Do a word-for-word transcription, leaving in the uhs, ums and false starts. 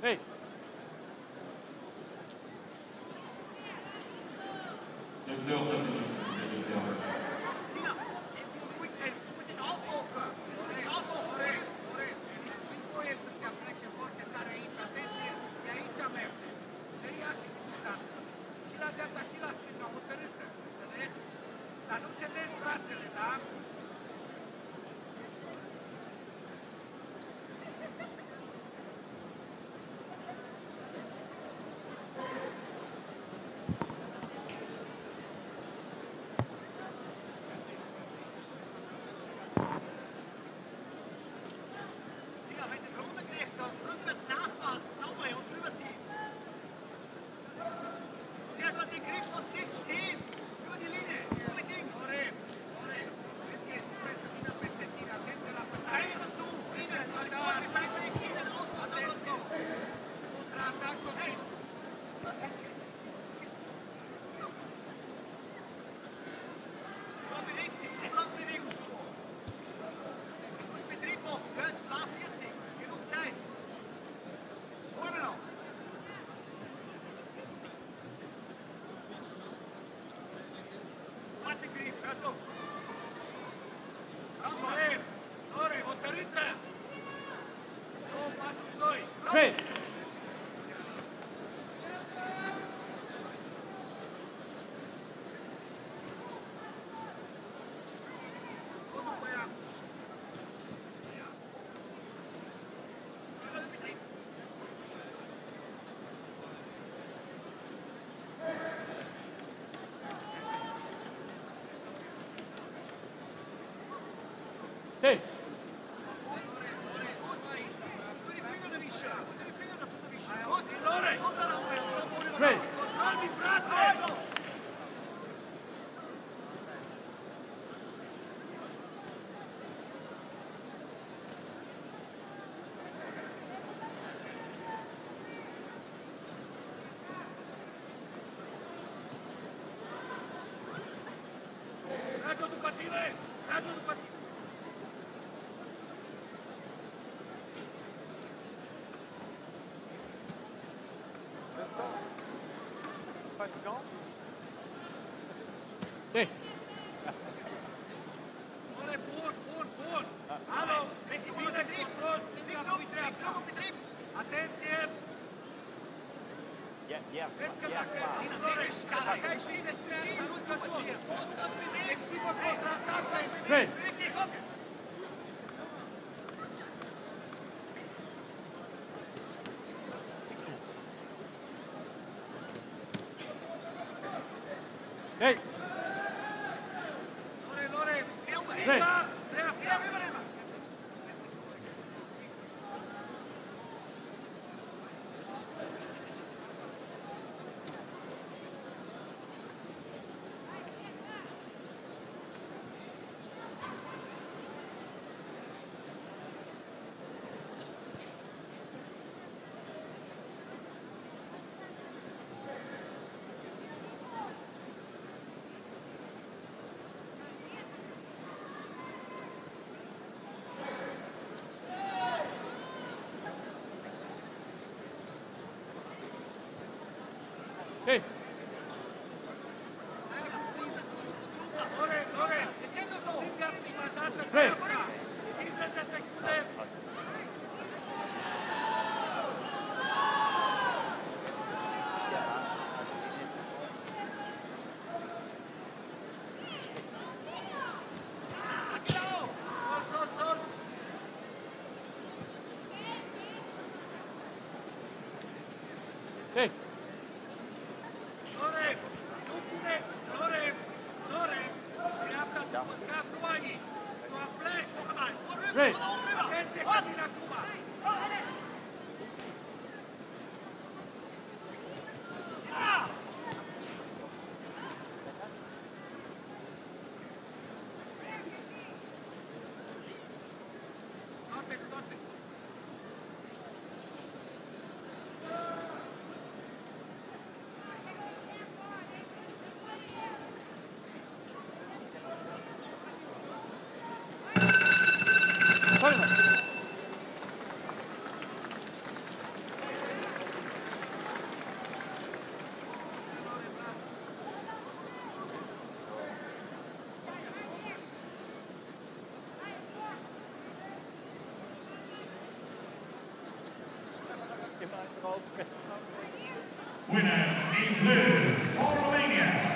Hey. Hey. Hey. Hey. Raggio tu partire! Raggio tu partire! Hey. Bun, bun, bun, bun! Alo! Bine, control, stânga cu dreapta! Atenție! Vezi că dacă dacă ai și despre ajuncători, eschivă contraatacul! Hey. Hey. Lore, Lore, Hey. stânga, dreapta! Hey. Lore, Lore, stânga prima dată, Hey. dreapta! cincizeci de secunde! Sol, sol, sol! Hey. Lore, nu pune, Lore, Lore, dreapta după capul ai, tu aplec, hai, Hey. atenție că vine acum! Scoate, scoate! Winner in blue, for Romania,